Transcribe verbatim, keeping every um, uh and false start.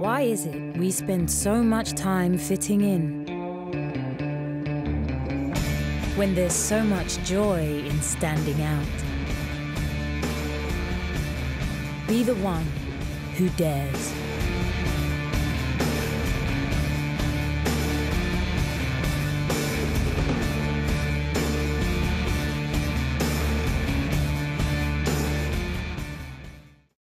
Why is it we spend so much time fitting in when there's so much joy in standing out? Be the one who dares.